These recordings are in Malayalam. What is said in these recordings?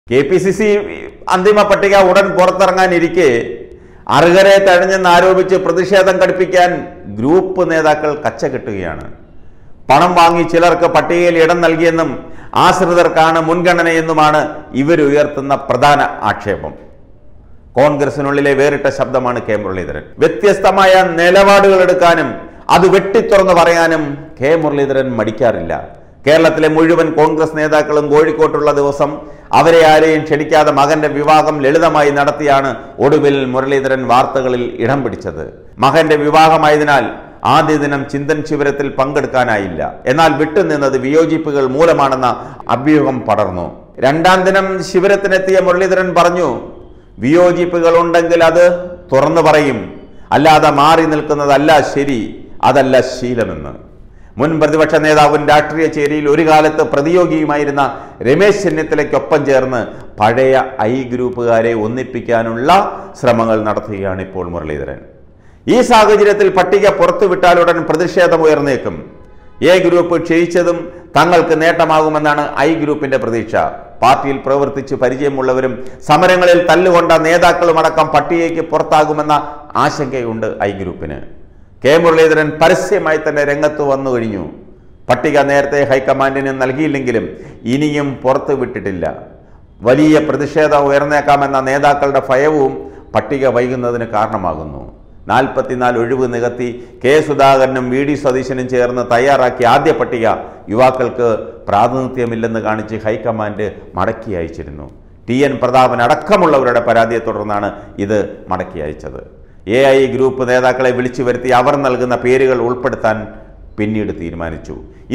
KPCC അന്തിമ പട്ടിക ഉടൻ പുറത്തിറങ്ങാനിരിക്കെ അർഹരെ തഴഞ്ഞെന്നാരോപിച്ച് പ്രതിഷേധം ഘടിപ്പിക്കാൻ ഗ്രൂപ്പ് നേതാക്കൾ കച്ചകെട്ടുകയാണ്. പണം വാങ്ങി ചിലർക്ക് പട്ടികയിൽ ഇടം നൽകിയെന്നും ആശ്രിതർക്കാണ് മുൻഗണനയെന്നുമാണ് ഇവരുയർത്തുന്ന പ്രധാന ആക്ഷേപം. കോൺഗ്രസിനുള്ളിലെ വേറിട്ട ശബ്ദമാണ് കെ മുരളീധരൻ. വ്യത്യസ്തമായ നിലപാടുകൾ എടുക്കാനും അത് വെട്ടിത്തുറന്ന് പറയാനും കെ മുരളീധരൻ മടിക്കാറില്ല. കേരളത്തിലെ മുഴുവൻ കോൺഗ്രസ് നേതാക്കളും കോഴിക്കോട്ടുള്ള ദിവസം അവരെ ആരെയും ക്ഷണിക്കാതെ മകന്റെ വിവാഹം ലളിതമായി നടത്തിയാണ് ഒടുവിൽ മുരളീധരൻ വാർത്തകളിൽ ഇടം പിടിച്ചത്. മകന്റെ വിവാഹമായതിനാൽ ആദ്യ ദിനം ചിന്തൻ ശിബിരത്തിൽ പങ്കെടുക്കാനായില്ല. എന്നാൽ വിട്ടുനിന്നത് വിയോജിപ്പുകൾ മൂലമാണെന്ന അഭ്യൂഹം പടർന്നു. രണ്ടാം ദിനം ശിബിരത്തിനെത്തിയ മുരളീധരൻ പറഞ്ഞു, വിയോജിപ്പുകൾ ഉണ്ടെങ്കിൽ അത് തുറന്നു പറയും, അല്ലാതെ മാറി നിൽക്കുന്നതല്ല ശരി, അതല്ല ശീലമെന്ന്. മുൻ പ്രതിപക്ഷ നേതാവും രാഷ്ട്രീയ ചേരിയിൽ ഒരു കാലത്ത് പ്രതിയോഗിയുമായിരുന്ന രമേശ് ചെന്നിത്തലയ്ക്കൊപ്പം ചേർന്ന് പഴയ ഐ ഗ്രൂപ്പുകാരെ ഒന്നിപ്പിക്കാനുള്ള ശ്രമങ്ങൾ നടത്തുകയാണ് ഇപ്പോൾ മുരളീധരൻ. ഈ സാഹചര്യത്തിൽ പട്ടിക പുറത്തുവിട്ടാലുടൻ പ്രതിഷേധമുയർന്നേക്കും. എ ഗ്രൂപ്പ് ക്ഷയിച്ചതും തങ്ങൾക്ക് നേട്ടമാകുമെന്നാണ് ഐ ഗ്രൂപ്പിന്റെ പ്രതീക്ഷ. പാർട്ടിയിൽ പ്രവർത്തിച്ച് പരിചയമുള്ളവരും സമരങ്ങളിൽ തല്ലുകൊണ്ട നേതാക്കളുമടക്കം പട്ടികയ്ക്ക് പുറത്താകുമെന്ന ആശങ്കയുണ്ട് ഐ ഗ്രൂപ്പിന്. കെ മുരളീധരൻ പരസ്യമായി തന്നെ രംഗത്ത് വന്നു കഴിഞ്ഞു. പട്ടിക നേരത്തെ ഹൈക്കമാൻഡിന് നൽകിയില്ലെങ്കിലും ഇനിയും പുറത്തു വിട്ടിട്ടില്ല. വലിയ പ്രതിഷേധം ഉയർന്നേക്കാമെന്ന നേതാക്കളുടെ ഭയവും പട്ടിക വൈകുന്നതിന് കാരണമാകുന്നു. 44 ഒഴിവ് നികത്തി കെ സുധാകരനും VD സതീശനും ചേർന്ന് തയ്യാറാക്കിയ ആദ്യ പട്ടിക യുവാക്കൾക്ക് പ്രാതിനിധ്യമില്ലെന്ന് കാണിച്ച് ഹൈക്കമാൻഡ് മടക്കി അയച്ചിരുന്നു. TN പ്രതാപൻ അടക്കമുള്ളവരുടെ പരാതിയെ തുടർന്നാണ് ഇത് മടക്കി അയച്ചത്. AI ഗ്രൂപ്പ് നേതാക്കളെ വിളിച്ചു വരുത്തി അവർ നൽകുന്ന പേരുകൾ ഉൾപ്പെടുത്താൻ പിന്നീട് തീരുമാനിച്ചു.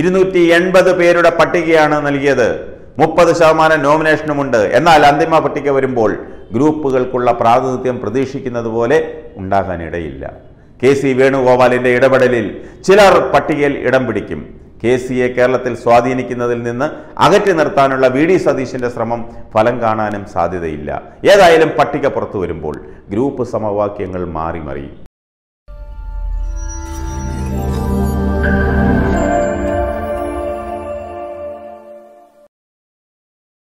280 പേരുടെ പട്ടികയാണ് നൽകിയത്. 30% നോമിനേഷനുമുണ്ട്. എന്നാൽ അന്തിമ പട്ടിക വരുമ്പോൾ ഗ്രൂപ്പുകൾക്കുള്ള പ്രാതിനിധ്യം പ്രതീക്ഷിക്കുന്നത് പോലെ ഉണ്ടാകാനിടയില്ല. KC വേണുഗോപാലിന്റെ ഇടപെടലിൽ ചിലർ പട്ടികയിൽ ഇടം പിടിക്കും. KCയെ കേരളത്തിൽ സ്വാധീനിക്കുന്നതിൽ നിന്ന് അകറ്റി നിർത്താനുള്ള VD സതീശന്റെ ശ്രമം ഫലം കാണാനും സാധ്യതയില്ല. ഏതായാലും പട്ടിക പുറത്തു വരുമ്പോൾ ഗ്രൂപ്പ് സമവാക്യങ്ങൾ മാറി മറിയും.